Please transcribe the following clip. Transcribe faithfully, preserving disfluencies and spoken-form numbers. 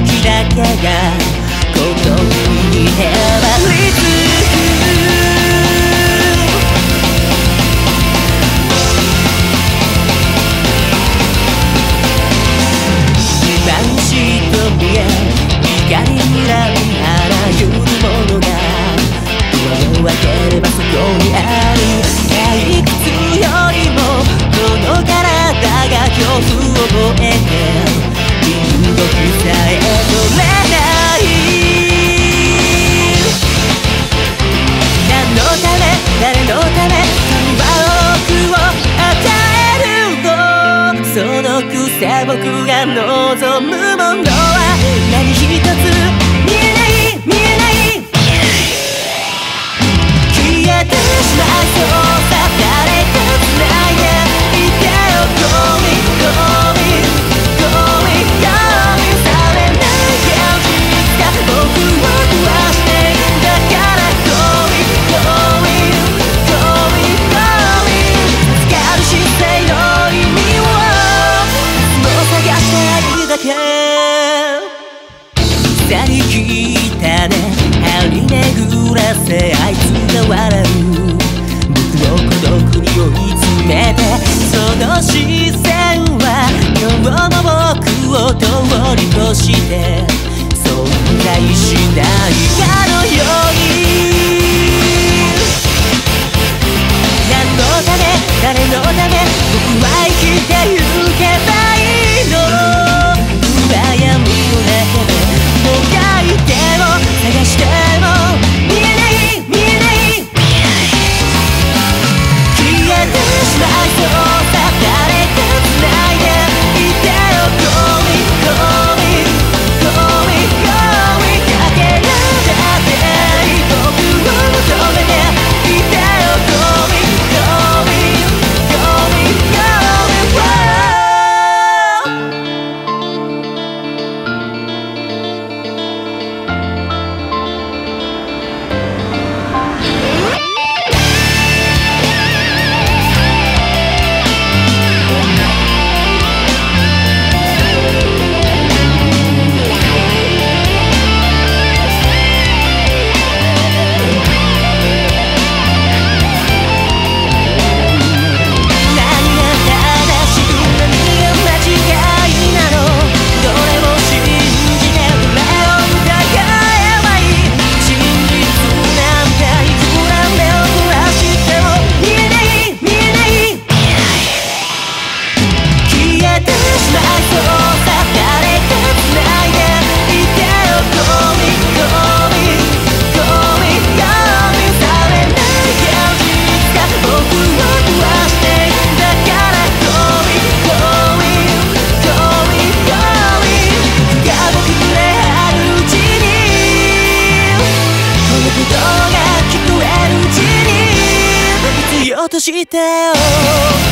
きだけが孤独にへばりつく眩しい瞳へ光にらみあらゆるものがドアを開ければそこにある退屈よりもこの体が恐怖を覚えて身動きさえ取れない何のため誰のため僕を与えるのそのくせ僕が望むものは何一つ見えない見えない消えてしまいそうさ誰か繋いでいてよゴミゴミゴミゴミされない現実が僕を壊してだからゴミゴミゴミゴミ助かる姿勢の意味をもう探しているだけ去りきったね張り巡らせあいつが笑う僕を孤独に追い詰めてその視線は今日も僕を通り越して存在しないかのように何のため誰のため僕は生きてゆけばいいの暗闇の中でもがいても探しても見えない見えない消えてしまいそうさ誰か繋いでいてよゴミゴミゴミゴミかけらだって僕を求めていてよゴミゴミゴミゴミとしてよ